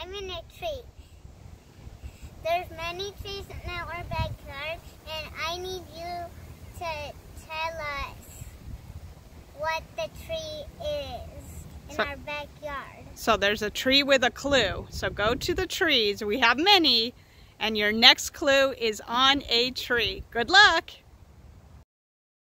I'm in a tree. There's many trees in our backyard, and I need you to tell us what the tree is in our backyard. So there's a tree with a clue. So go to the trees. We have many, and your next clue is on a tree. Good luck!